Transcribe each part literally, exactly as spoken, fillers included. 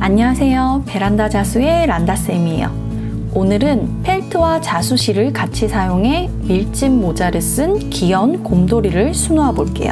안녕하세요. 베란다 자수의 란다쌤이에요. 오늘은 펠트와 자수실을 같이 사용해 밀짚 모자를 쓴 귀여운 곰돌이를 수놓아 볼게요.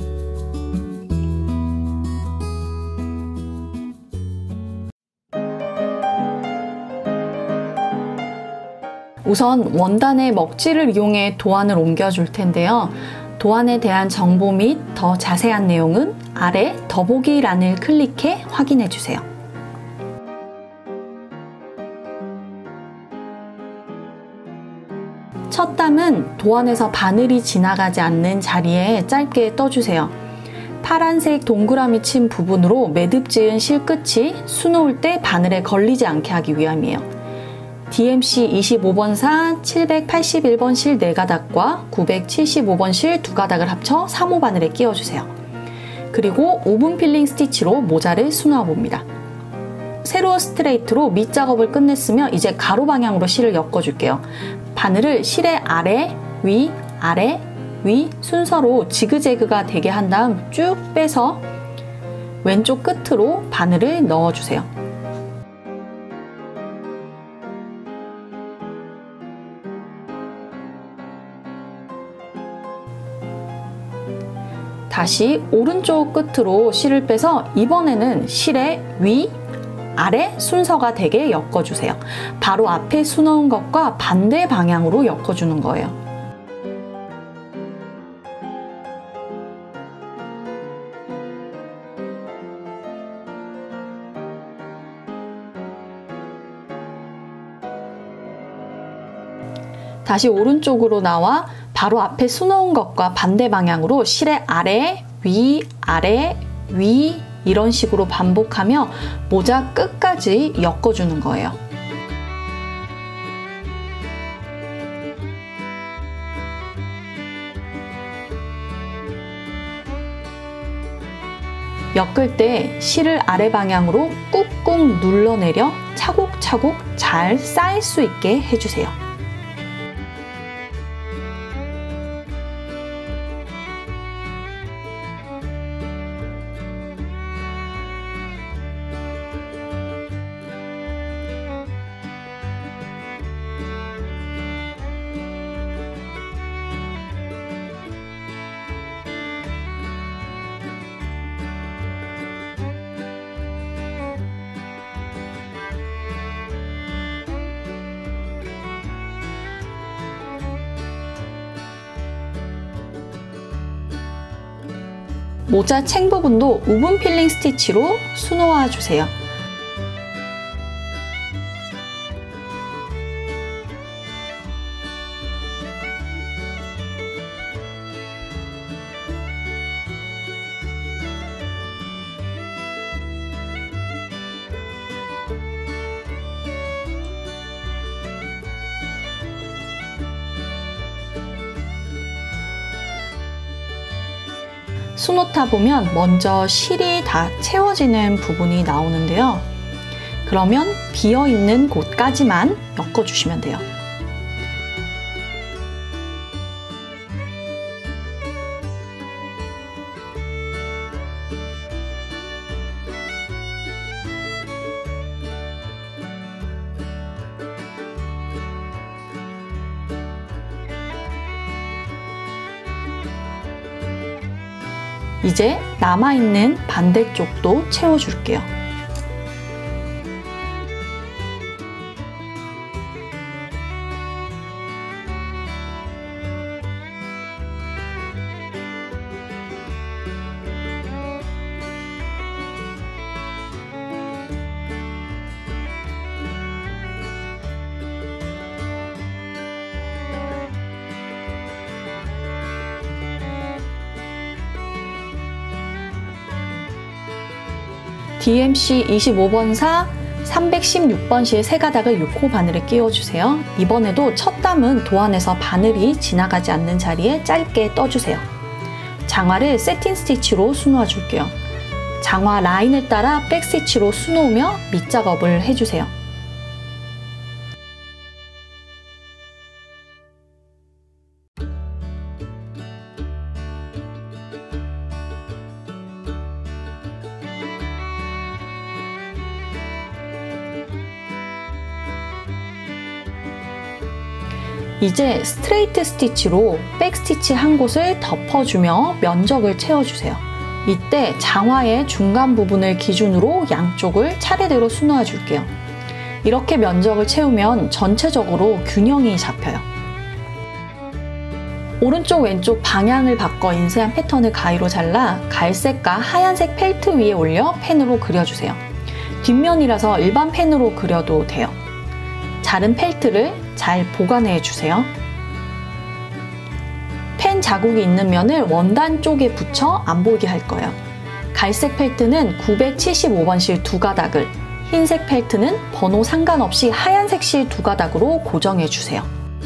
우선 원단의 먹지를 이용해 도안을 옮겨줄 텐데요. 도안에 대한 정보 및 더 자세한 내용은 아래 더보기란을 클릭해 확인해 주세요. 첫 담은 도안에서 바늘이 지나가지 않는 자리에 짧게 떠주세요. 파란색 동그라미 친 부분으로 매듭 지은 실 끝이 수놓을 때 바늘에 걸리지 않게 하기 위함이에요. 디엠씨 이십오 번사 칠백팔십일 번 실 네 가닥과 구백칠십오 번 실 두 가닥을 합쳐 삼 호 바늘에 끼워주세요. 그리고 오븐 필링 스티치로 모자를 수놓아 봅니다. 세로 스트레이트로 밑작업을 끝냈으면 이제 가로 방향으로 실을 엮어줄게요. 바늘을 실의 아래, 위, 아래, 위 순서로 지그재그가 되게 한 다음 쭉 빼서 왼쪽 끝으로 바늘을 넣어주세요. 다시 오른쪽 끝으로 실을 빼서 이번에는 실의 위, 아래 순서가 되게 엮어주세요. 바로 앞에 수놓은 것과 반대 방향으로 엮어주는 거예요. 다시 오른쪽으로 나와 바로 앞에 수놓은 것과 반대 방향으로 실의 아래, 위, 아래, 위 이런 식으로 반복하며 모자 끝까지 엮어주는 거예요. 엮을 때 실을 아래 방향으로 꾹꾹 눌러내려 차곡차곡 잘 쌓일 수 있게 해주세요. 모자 챙 부분도 오븐 필링 스티치로 수놓아 주세요. 수놓다 보면 먼저 실이 다 채워지는 부분이 나오는데요. 그러면 비어있는 곳까지만 엮어주시면 돼요. 이제 남아있는 반대쪽도 채워줄게요. 디엠씨 이십오 번사 삼백십육 번 실 세 가닥을 육 호 바늘에 끼워주세요. 이번에도 첫 담은 도안에서 바늘이 지나가지 않는 자리에 짧게 떠주세요. 장화를 세틴 스티치로 수놓아 줄게요. 장화 라인을 따라 백 스티치로 수놓으며 밑작업을 해주세요. 이제 스트레이트 스티치로 백스티치 한 곳을 덮어주며 면적을 채워주세요. 이때 장화의 중간 부분을 기준으로 양쪽을 차례대로 수놓아 줄게요. 이렇게 면적을 채우면 전체적으로 균형이 잡혀요. 오른쪽 왼쪽 방향을 바꿔 인쇄한 패턴을 가위로 잘라 갈색과 하얀색 펠트 위에 올려 펜으로 그려주세요. 뒷면이라서 일반 펜으로 그려도 돼요. 자른 펠트를 잘 보관해 주세요. 펜 자국이 있는 면을 원단 쪽에 붙여 안 보이게 할 거예요. 갈색 펠트는 구백칠십오 번 실 두 가닥을, 흰색 펠트는 번호 상관없이 하얀색 실 두 가닥으로 고정해 주세요.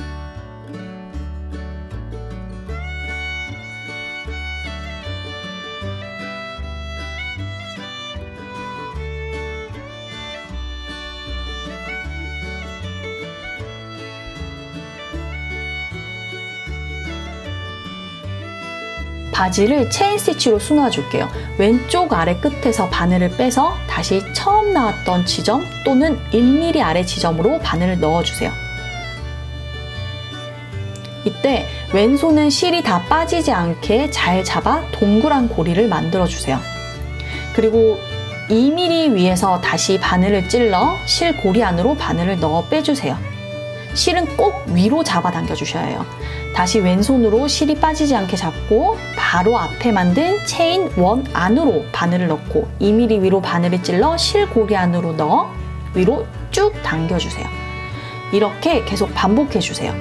바지를 체인 스티치로 수놓아 줄게요. 왼쪽 아래 끝에서 바늘을 빼서 다시 처음 나왔던 지점 또는 일 밀리미터 아래 지점으로 바늘을 넣어주세요. 이때 왼손은 실이 다 빠지지 않게 잘 잡아 동그란 고리를 만들어 주세요. 그리고 이 밀리미터 위에서 다시 바늘을 찔러 실 고리 안으로 바늘을 넣어 빼주세요. 실은 꼭 위로 잡아 당겨 주셔야 해요. 다시 왼손으로 실이 빠지지 않게 잡고 바로 앞에 만든 체인 원 안으로 바늘을 넣고 이 밀리미터 위로 바늘을 찔러 실 고리 안으로 넣어 위로 쭉 당겨주세요. 이렇게 계속 반복해 주세요.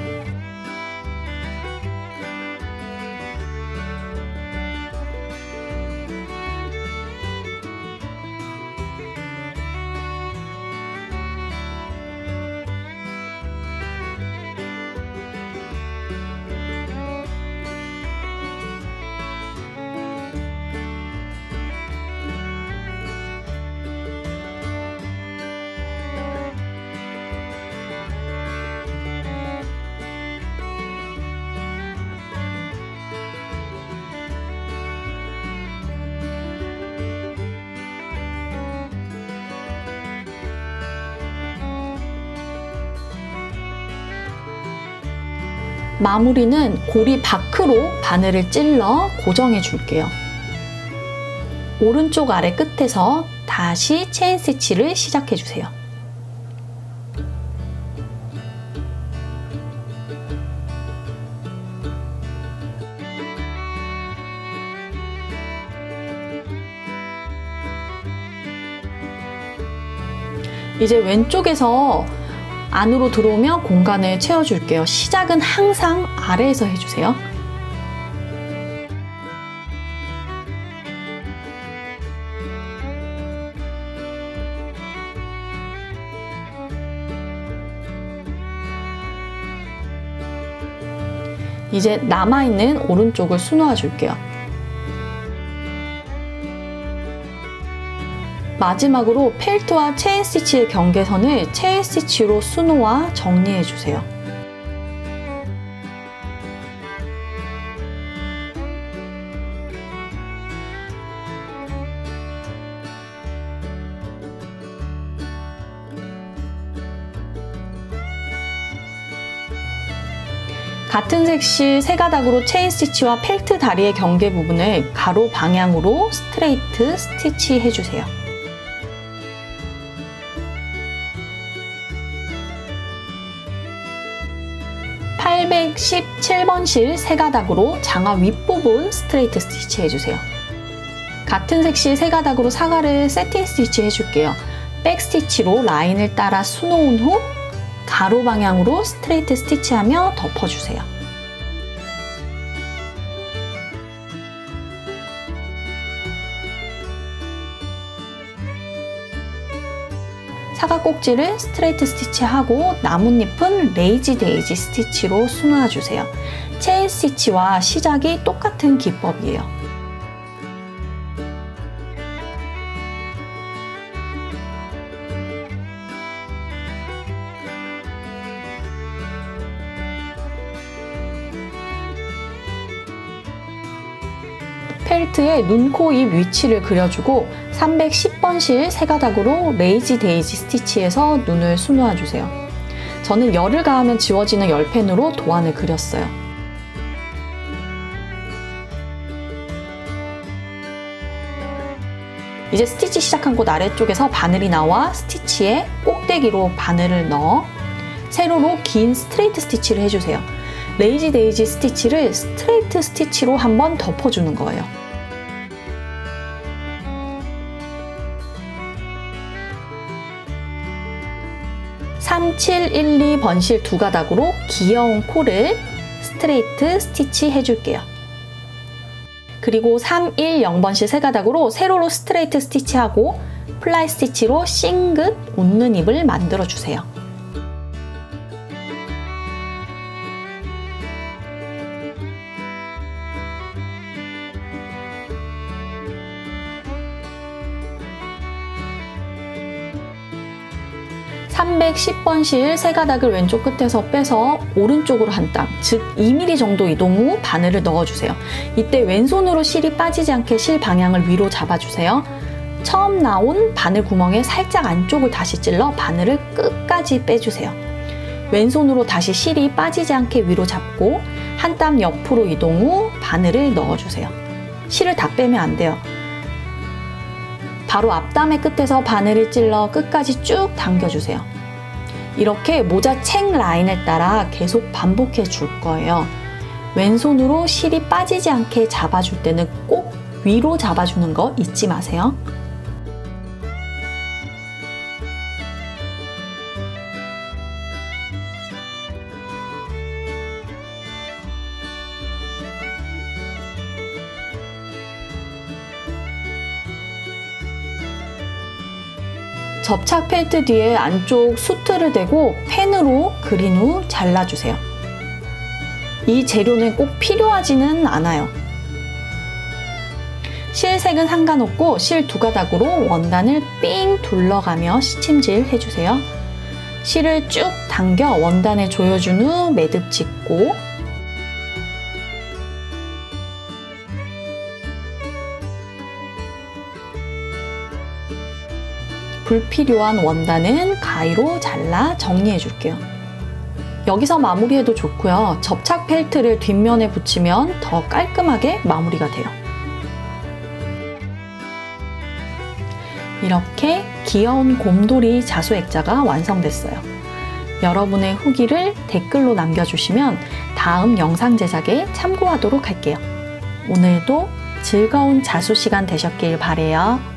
마무리는 고리 밖으로 바늘을 찔러 고정해 줄게요. 오른쪽 아래 끝에서 다시 체인 스티치를 시작해 주세요. 이제 왼쪽에서 안으로 들어오며 공간을 채워줄게요. 시작은 항상 아래에서 해주세요. 이제 남아있는 오른쪽을 수놓아 줄게요. 마지막으로 펠트와 체인 스티치의 경계선을 체인 스티치로 수놓아 정리해 주세요. 같은 색실 세 가닥으로 체인 스티치와 펠트 다리의 경계 부분을 가로 방향으로 스트레이트 스티치 해주세요. 팔백십칠 번 실 세 가닥으로 장화 윗부분 스트레이트 스티치 해주세요. 같은 색실 세 가닥으로 사과를 세팅 스티치 해줄게요. 백 스티치로 라인을 따라 수놓은 후 가로 방향으로 스트레이트 스티치하며 덮어주세요. 사과 꼭지를 스트레이트 스티치하고 나뭇잎은 레이지 데이지 스티치로 수놓아주세요. 체인 스티치와 시작이 똑같은 기법이에요. 펠트에 눈, 코, 입 위치를 그려주고 삼백십 번 실 세 가닥으로 레이지 데이지 스티치에서 눈을 수놓아주세요. 저는 열을 가하면 지워지는 열펜으로 도안을 그렸어요. 이제 스티치 시작한 곳 아래쪽에서 바늘이 나와 스티치에 꼭대기로 바늘을 넣어 세로로 긴 스트레이트 스티치를 해주세요. 레이지 데이지 스티치를 스트레이트 스티치로 한번 덮어주는 거예요. 삼, 칠, 일, 이 번실 두 가닥으로 귀여운 코를 스트레이트 스티치 해줄게요. 그리고 삼, 일, 영 번실 세 가닥으로 세로로 스트레이트 스티치하고 플라이 스티치로 싱긋 웃는 입을 만들어주세요. 삼백십 번실 세 가닥을 왼쪽 끝에서 빼서 오른쪽으로 한 땀, 즉 이 밀리미터 정도 이동 후 바늘을 넣어주세요. 이때 왼손으로 실이 빠지지 않게 실 방향을 위로 잡아주세요. 처음 나온 바늘 구멍의 살짝 안쪽을 다시 찔러 바늘을 끝까지 빼주세요. 왼손으로 다시 실이 빠지지 않게 위로 잡고 한 땀 옆으로 이동 후 바늘을 넣어주세요. 실을 다 빼면 안 돼요. 바로 앞담의 끝에서 바늘을 찔러 끝까지 쭉 당겨주세요. 이렇게 모자 책 라인을 따라 계속 반복해 줄 거예요. 왼손으로 실이 빠지지 않게 잡아줄 때는 꼭 위로 잡아주는 거 잊지 마세요. 접착 펠트 뒤에 안쪽 수트를 대고 펜으로 그린 후 잘라주세요. 이 재료는 꼭 필요하지는 않아요. 실색은 상관없고 실 두 가닥으로 원단을 삥 둘러가며 시침질 해주세요. 실을 쭉 당겨 원단에 조여준 후 매듭 짓고 불필요한 원단은 가위로 잘라 정리해 줄게요. 여기서 마무리해도 좋고요. 접착 펠트를 뒷면에 붙이면 더 깔끔하게 마무리가 돼요. 이렇게 귀여운 곰돌이 자수 액자가 완성됐어요. 여러분의 후기를 댓글로 남겨주시면 다음 영상 제작에 참고하도록 할게요. 오늘도 즐거운 자수 시간 되셨길 바래요.